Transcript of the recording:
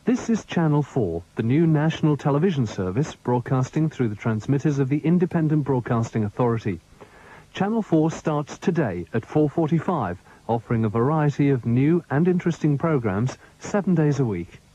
This is Channel 4, the new national television service broadcasting through the transmitters of the Independent Broadcasting Authority. Channel 4 starts today at 4:45, offering a variety of new and interesting programs 7 days a week.